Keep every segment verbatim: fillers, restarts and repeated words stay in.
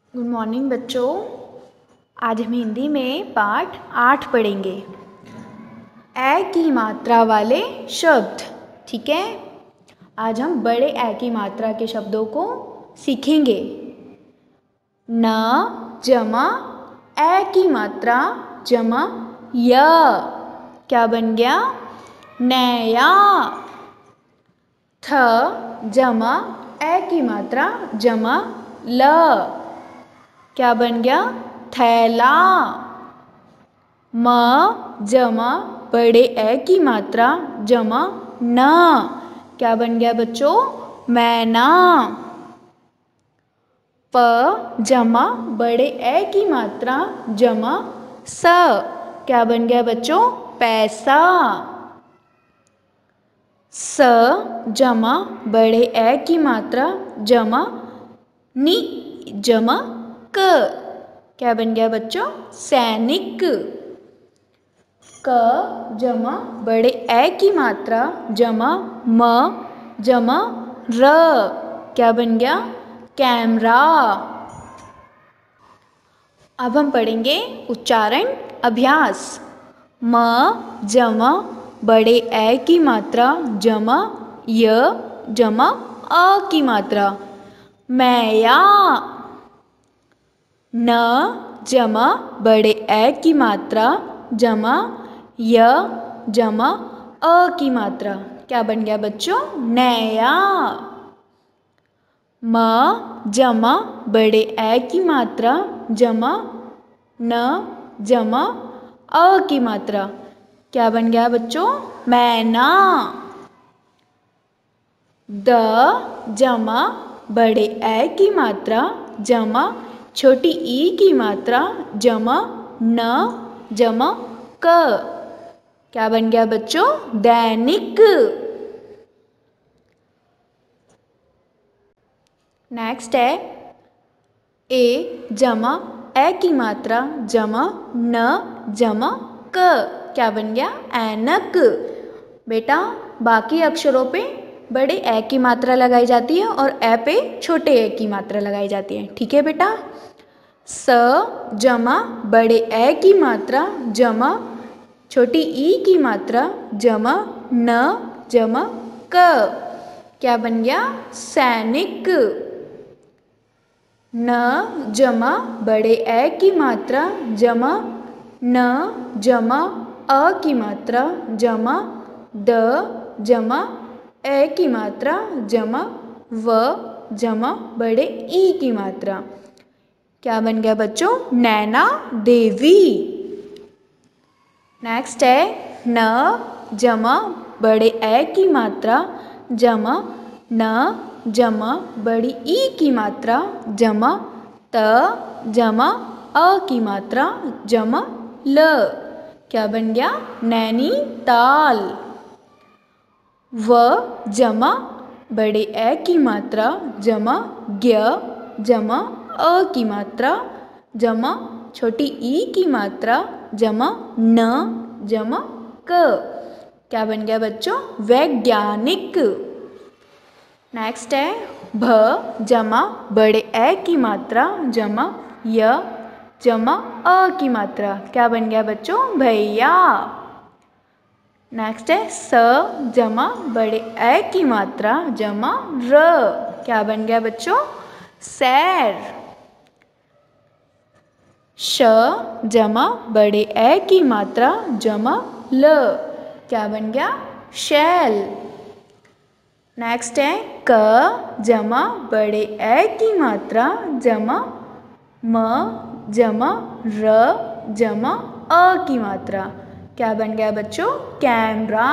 Good morning बच्चों। आज हम हिंदी में पाठ आठ पढ़ेंगे। ए की मात्रा वाले शब्द। ठीक है, आज हम बड़े ए की मात्रा के शब्दों को सीखेंगे। न जमा ए की मात्रा जमा य, क्या बन गया? नया। थ जमा ए की मात्रा जमा ल, क्या बन गया? थैला। म जमा बड़े ए की मात्रा जमा न, क्या बन गया बच्चों? मैना। प जमा बड़े ए की मात्रा जमा स, क्या बन गया बच्चों? पैसा। स जमा बड़े ए की मात्रा जमा नि जमा क, क्या बन गया बच्चों? सैनिक। क जमा बड़े ए की मात्रा जमा म जमा र, क्या बन गया? कैमरा। अब हम पढ़ेंगे उच्चारण अभ्यास। म जमा बड़े ए की मात्रा जमा य जमा अ की मात्रा मैया। न जमा बड़े ए की मात्रा जमा य जमा अ की मात्रा, क्या बन गया बच्चों? नया। म जमा बड़े ए की मात्रा जमा न जमा अ की मात्रा, क्या बन गया बच्चों? मैना। द जमा बड़े ए की मात्रा जमा छोटी ई की मात्रा जमा न जमा क, क्या बन गया बच्चों? दैनिक। नेक्स्ट है ए जमा ए की मात्रा जमा न जमा क, क्या बन गया? ऐनक। बेटा बाकी अक्षरों पे बड़े ए की मात्रा लगाई जाती है और ए पे छोटे ए की मात्रा लगाई जाती है। ठीक है बेटा। स जमा बड़े ए की मात्रा जमा छोटी ई की मात्रा जमा न जमा क, क्या बन गया? सैनिक। न जमा बड़े ए की मात्रा जमा न जमा अ की मात्रा जमा द जमा ए की मात्रा जमा व जमा बड़े ई की मात्रा, क्या बन गया बच्चों? नैना देवी। नेक्स्ट है न जमा बड़े ए की मात्रा जमा न जमा बड़ी ई की मात्रा जमा त जमा अ की मात्रा जमा ल, क्या बन गया? नैनीताल। व जमा बड़े ए की मात्रा जमा ज्ञ जमा अ की मात्रा जमा छोटी ई की मात्रा जमा न जमा क, क्या बन गया बच्चों? वैज्ञानिक। नेक्स्ट है भ जमा बड़े ए की मात्रा जमा य जमा अ की मात्रा, क्या बन गया बच्चों? भैया। नेक्स्ट है स जमा बड़े ए की मात्रा जमा र, क्या बन गया बच्चों? सैर। श जमा बड़े ए की मात्रा जमा ल, क्या बन गया? शैल। नेक्स्ट है क जमा बड़े ए की मात्रा जमा म जमा र जमा अ की मात्रा, क्या बन गया बच्चों? कैमरा।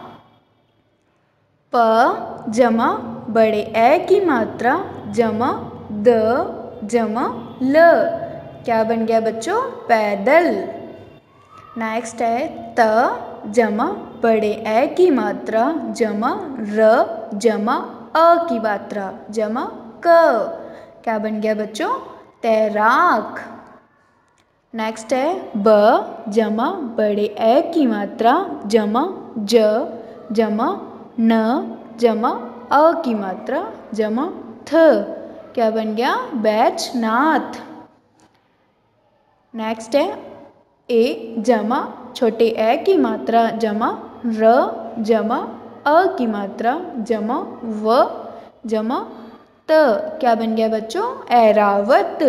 प जमा बड़े ए की मात्रा जमा द जमा ल, क्या बन गया बच्चों? पैदल। नेक्स्ट है त जमा बड़े ए की मात्रा जमा र जमा अ की मात्रा जमा क, क्या बन गया बच्चों? तैराक। नेक्स्ट है ब जमा बड़े ए की मात्रा जमा ज जमा न जमा अ की मात्रा जमा थ, क्या बन गया? बैजनाथ। नेक्स्ट है ए जमा छोटे ए की मात्रा जमा र जमा अ की मात्रा जमा व जमा त, क्या बन गया बच्चों? ऐरावत।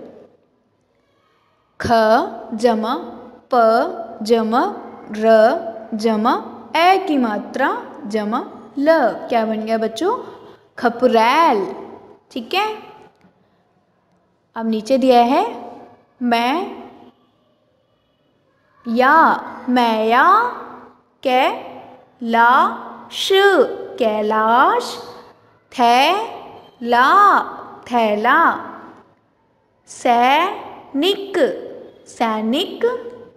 ख जमा प जमा र जमा ए की मात्रा जमा ल, क्या बन गया बच्चों? खपरैल। ठीक है। अब नीचे दिया है मैं या मैया कै ला श कैलाश थे ला थैला सैनिक सैनिक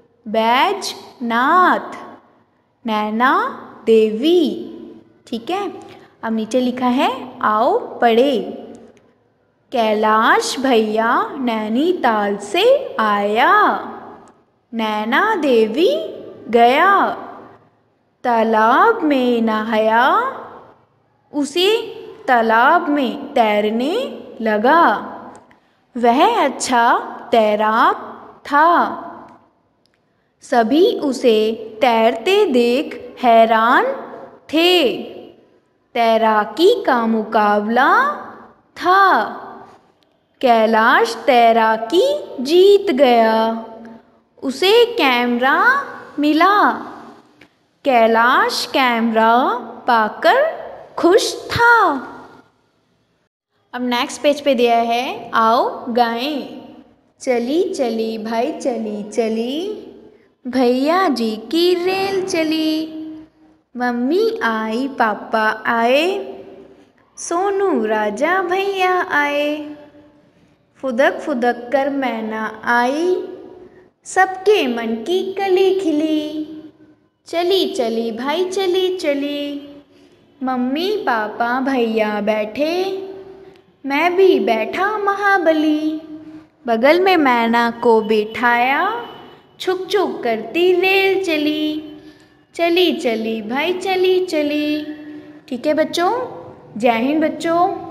बैजनाथ नैना देवी। ठीक है। अब नीचे लिखा है आओ पढ़े। कैलाश भैया नैनीताल से आया, नैना देवी गया, तालाब में नहाया, उसी तालाब में तैरने लगा, वह अच्छा तैराक था, सभी उसे तैरते देख हैरान थे, तैराकी का मुकाबला था, कैलाश तैराकी जीत गया, उसे कैमरा मिला, कैलाश कैमरा पाकर खुश था। अब नेक्स्ट पेज पे दिया है आओ गाएं। चली चली भाई चली चली, भैया जी की रेल चली, मम्मी आई पापा आए, सोनू राजा भैया आए, फुदक फुदक कर मैना आई, सबके मन की कली खिली, चली चली भाई चली चली, मम्मी पापा भैया बैठे, मैं भी बैठा महाबली, बगल में मैना को बिठाया, छुक छुक करती रेल चली, चली चली भाई चली चली। ठीक है बच्चों, जय हिंद बच्चों।